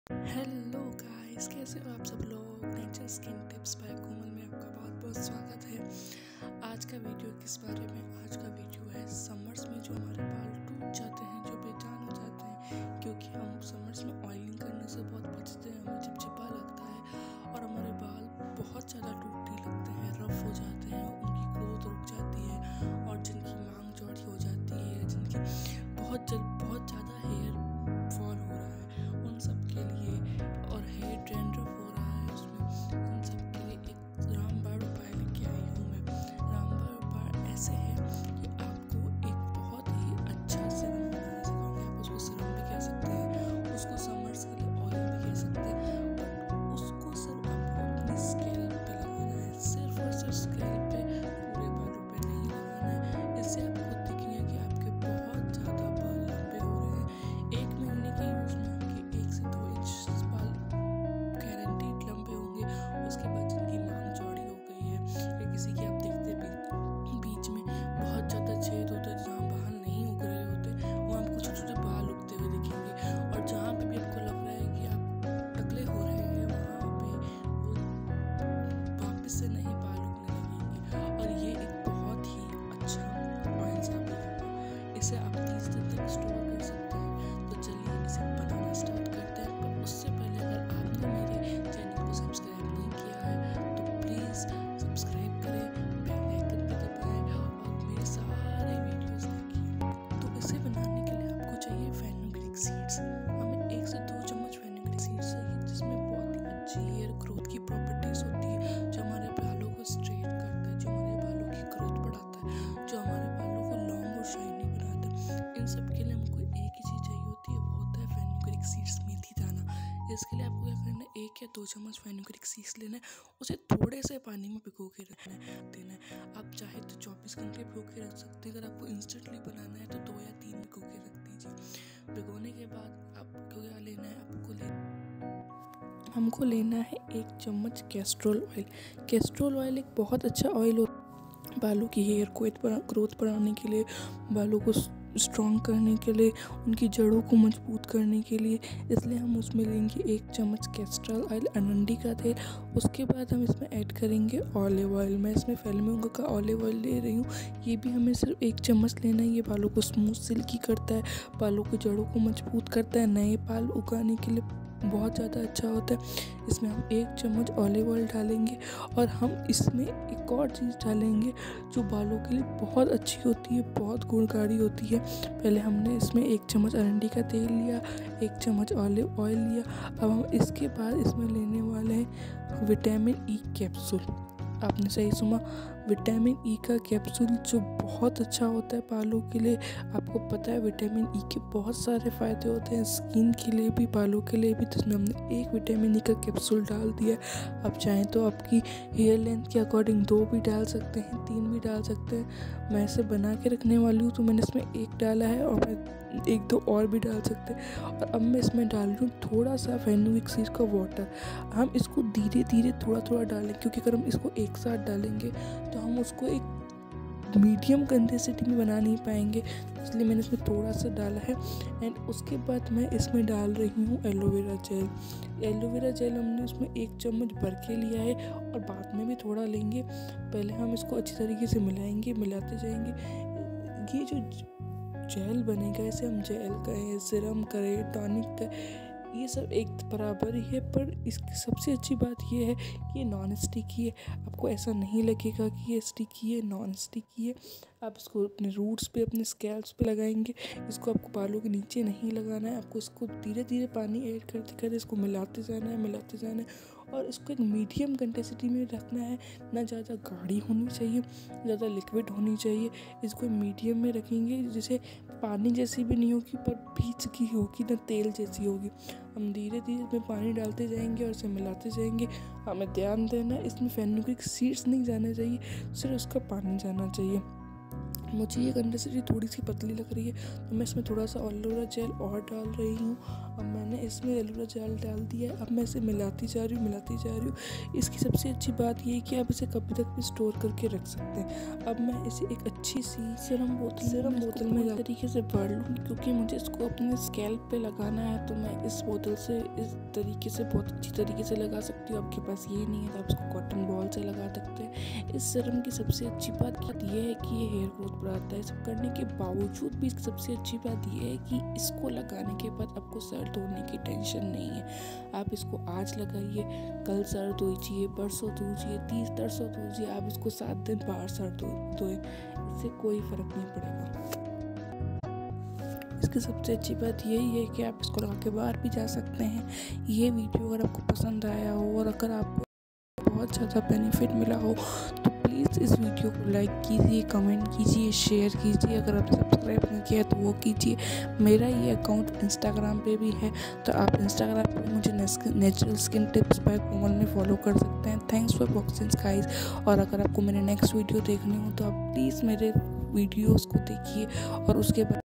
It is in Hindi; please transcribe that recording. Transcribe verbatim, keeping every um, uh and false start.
हेलो गाइस, कैसे हो आप सब लोग। Nature skin tips by Komal में आपका बहुत बहुत स्वागत है। आज का वीडियो किस बारे में? आज का वीडियो है समर्स में जो हमारे बाल टूट जाते हैं, जो बेजान हो जाते हैं, क्योंकि हम समर्स में ऑयलिंग करने से बहुत बचते हैं। हमें चिपचिपा लगता है और हमारे बाल बहुत ज़्यादा टूटने लगते हैं, रफ हो जाते हैं, उनकी ग्रोथ रुक जाती है और जिनकी मांग चौड़ी हो जाती है, जिनकी बहुत जल्द बहुत ज़्यादा हेयर फॉल हो रहा है, उन सब के लिए, और हेयर डैंड्रफ हो रहा है उसमें, उन सब के लिए एक रामबाण उपाय लेके आई हूँ मैं। रामबाण उपाय ऐसे है कि आपको एक बहुत ही अच्छा सीरम बनाना सिखाऊंगी। आप उसको सीरम भी कह सकते हैं, उसको समर्स के लिए ऑयल भी कह सकते हैं, बट उसको सिर्फ आपको अपनी स्कैल्प पे लगाना है, सिर्फ और सिर्फ स्कैल्प पे, पूरे बालों पे नहीं लगाना है। इससे आपको दिखेगा कि आपके बहुत ज़्यादा बाल लंबे हो रहे हैं। एक महीने के यूज में आपके एक से दो इंच बाल गारंटीड लंबे होंगे। उसके बाद जिनकी मांग चौड़ी हो गई है, या किसी की आप देखते भी बीच में बहुत ज़्यादा छेद होते हैं जहाँ बाल नहीं उग रहे होते, वहाँ आपको छोटे छोटे बाल उगते हुए दिखेंगे। और जहाँ पे भी आपको लग रहा है कि आप टकले हो रहे हैं, वहाँ पे वो वापस से नहीं बाल उगने लगेंगे। और ये एक बहुत ही अच्छा ऑयल साबित होगा। इसे आप तीस दिन तक स्टोर कर सकते हैं। तो चलिए इसे बनाना स्टार्ट करते हैं। पर उससे पहले अगर आपने मेरे चैनल को सब्सक्राइब नहीं किया है तो प्लीज़ सब्सक्राइब करें, बेल आइकन भी दबाएं और मेरे सारे वीडियोस देखिए। तो इसे बनाने के लिए आपको चाहिए फेनुग्रीक सीड्स। हमें एक से दो चम्मच फेनुग्रीक सीड्स चाहिए, जिसमें बहुत ही अच्छी हेयर ग्रोथ की प्रॉपर्टीज होती है, जो हमारे बालों को स्ट्रेट करता है, जो हमारे बालों की ग्रोथ बढ़ाता है, जो हमारे बालों को लॉन्ग और शाइनी बनाता है। इन सब के लिए हमको एक ही चीज़ चाहिए होती है, वो होता है फेनुग्रीक सीड्स, मेथी दाना। इसके लिए आपको क्या करना है, एक या दो चम्मच फेनुग्रीक सीड्स लेना है, उसे थोड़े से पानी में भिगो के रखना है देना है। आप चाहे तो चौबीस घंटे भिगो के रख सकते हैं। अगर आपको इंस्टेंटली बनाना है तो दो या तीन भिगो के रख दीजिए। भिगोने के बाद आपको क्या लेना है, आपको ले हमको लेना है एक चम्मच कैस्ट्रोल ऑयल। कैस्ट्रोल ऑयल एक बहुत अच्छा ऑयल होता है बालों की हेयर को ग्रोथ बढ़ाने के लिए, बालों को स्ट्रॉन्ग करने के लिए, उनकी जड़ों को मजबूत करने के लिए। इसलिए हम उसमें लेंगे एक चम्मच कैस्ट्रोल ऑयल, अरंडी का तेल। उसके बाद हम इसमें ऐड करेंगे ऑलिव ऑयल। मैं इसमें फेलमिंगो का ऑलिव ऑयल ले रही हूँ। ये भी हमें सिर्फ एक चम्मच लेना है। ये बालों को स्मूथ सिल्की करता है, बालों की जड़ों को मजबूत करता है, नए बाल उगाने के लिए बहुत ज़्यादा अच्छा होता है। इसमें हम एक चम्मच ऑलिव ऑयल डालेंगे और हम इसमें एक और चीज़ डालेंगे जो बालों के लिए बहुत अच्छी होती है, बहुत गुणकारी होती है। पहले हमने इसमें एक चम्मच अरंडी का तेल लिया, एक चम्मच ऑलिव ऑयल लिया। अब हम इसके बाद इसमें लेने वाले हैं विटामिन ई कैप्सूल। आपने सही सुना, विटामिन ई का कैप्सूल, जो बहुत अच्छा होता है बालों के लिए। आपको पता है विटामिन ई के बहुत सारे फ़ायदे होते हैं, स्किन के लिए भी, बालों के लिए भी। तो इसमें हमने एक विटामिन ई का कैप्सूल डाल दिया। आप चाहें तो आपकी हेयर लेंथ के अकॉर्डिंग दो भी डाल सकते हैं, तीन भी डाल सकते हैं। मैं इसे बना के रखने वाली हूँ तो मैंने इसमें एक डाला है, और मैं एक दो और भी डाल सकते हैं। और अब मैं इसमें डाल रही हूँ थोड़ा सा फेनुग्रीक सीड्स का वाटर। हम इसको धीरे धीरे थोड़ा थोड़ा डालें, क्योंकि अगर हम इसको एक साथ डालेंगे तो हम उसको एक मीडियम कंसिस्टेंसी में बना नहीं पाएंगे। इसलिए मैंने इसमें थोड़ा सा डाला है। एंड उसके बाद मैं इसमें डाल रही हूँ एलोवेरा जेल। एलोवेरा जेल हमने इसमें एक चम्मच भर के लिया है और बाद में भी थोड़ा लेंगे। पहले हम इसको अच्छी तरीके से मिलाएंगे, मिलाते जाएंगे। ये जो जेल बनेगा, इसे हम जेल कहें, सीरम करें, टॉनिक करें, ये सब एक बराबर ही है। पर इसकी सबसे अच्छी बात ये है कि ये नॉन स्टिकी है। आपको ऐसा नहीं लगेगा कि ये स्टिकी है, नॉन स्टिकी है। आप इसको अपने रूट्स पे, अपने स्कैल्प्स पे लगाएंगे। इसको आपको बालों के नीचे नहीं लगाना है। आपको इसको धीरे धीरे पानी ऐड करते करते इसको मिलाते जाना है, मिलाते जाना है। और इसको एक मीडियम कंसिस्टेंसी में रखना है। ना ज़्यादा गाढ़ी होनी चाहिए, ज़्यादा लिक्विड होनी चाहिए। इसको मीडियम में रखेंगे, जिसे पानी जैसी भी नहीं होगी पर बीच की होगी, ना तेल जैसी होगी। हम धीरे धीरे इसमें पानी डालते जाएंगे और इसे मिलाते जाएंगे। हमें ध्यान देना है, इसमें फेनुग्रीक सीड्स नहीं जाना चाहिए, सिर्फ उसका पानी जाना चाहिए। मुझे ये कंसिस्टेंसी थोड़ी सी पतली लग रही है, तो मैं इसमें थोड़ा सा एलोवेरा जेल और डाल रही हूँ। अब मैंने इसमें एलोवेरा जेल डाल दिया है। अब मैं इसे मिलाती जा रही हूँ मिलाती जा रही हूँ इसकी सबसे अच्छी बात ये है कि आप इसे कभी तक भी स्टोर करके रख सकते हैं। अब मैं इसे एक अच्छी सी सीरम बोतल सीरम बोतल में इस तरीके से भर लूँगी, क्योंकि मुझे इसको अपने स्कैल्प पे लगाना है। तो मैं इस बोतल से इस तरीके से बहुत अच्छी तरीके से लगा सकती हूँ। आपके पास ये नहीं है तो आप इसको कॉटन बॉल से लगा सकते हैं। इस सीरम की सबसे अच्छी बात ये है कि ये हेयर ग्रोथ बढ़ाता है। सब करने के बावजूद भी सबसे अच्छी बात ये है कि इसको लगाने के बाद आपको सर धोने की टेंशन नहीं है। आप इसको आज लगाइए, कल सर धोइए, परसों धोइए, तीस तरसों धोइए, आप इसको सात दिन बाहर सर धोए, इससे कोई फर्क नहीं पड़ेगा। इसकी सबसे अच्छी बात यही है कि आप इसको लगा के बाहर भी जा सकते हैं। ये वीडियो अगर आपको पसंद आया हो और अगर आपको बहुत ज़्यादा बेनिफिट मिला हो तो प्लीज़ इस वीडियो को लाइक कीजिए, कमेंट कीजिए, शेयर कीजिए। अगर आपने सब्सक्राइब नहीं किया है तो वो कीजिए। मेरा ये अकाउंट इंस्टाग्राम पे भी है, तो आप इंस्टाग्राम पे मुझे natural skin tips by Komal में फॉलो कर सकते हैं। Thanks for watching guys. और अगर आपको मेरे नेक्स्ट वीडियो देखनी हो तो आप प्लीज़ मेरे वीडियोज़ को देखिए और उसके बाद